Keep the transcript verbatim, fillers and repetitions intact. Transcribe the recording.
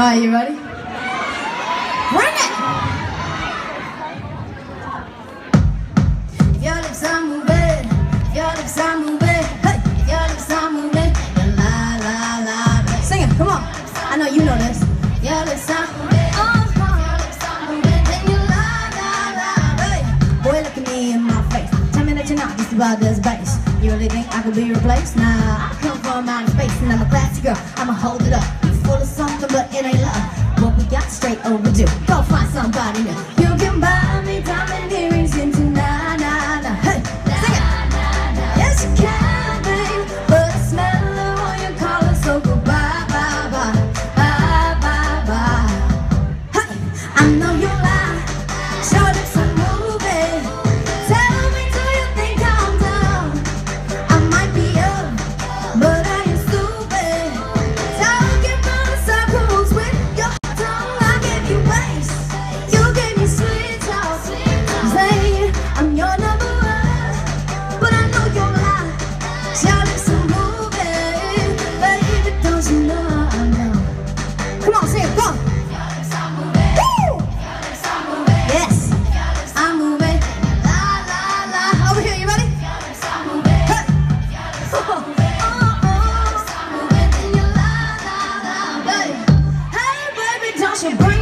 Alright, you ready? Bring it! Your lips are moving, your lips are moving, hey! Your lips are moving, la la la. Sing it, come on. I know you know this. Your lips are moving, uh-huh. Your lips are moving, and you la la la, hey! Boy, look at me in my face. Tell me that you're not just about this bass. You really think I could be replaced? Nah, I come from outer space and I'm a classy girl. I'ma hold it up. You full of something, but it ain't love. What we got straight overdue. Go find somebody new. You can buy me diamond earrings into na na na. Hey, sing it. Yes, you can, babe. But I smell it on your collar, so goodbye, bye, bye, bye, bye, bye. Hey, I know you lie. Your lips are moving. Tell me, do you think I'm down? I might be up, but I ain't stupid. Talking from the circles with your tongue. I gave you waste. You gave me sweet talk. Say I'm your number one, but I know you're lie. Your lips are moving, baby. Don't you know I know? Come on, sing it, go. Woo! Yes, I'm moving. La la la. Over here, you ready? Hey. Oh, oh, oh. Hey, baby, don't you bring